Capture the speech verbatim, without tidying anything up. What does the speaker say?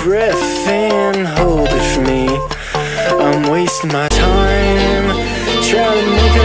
breath and hold it for me. I'm wasting my time trying to make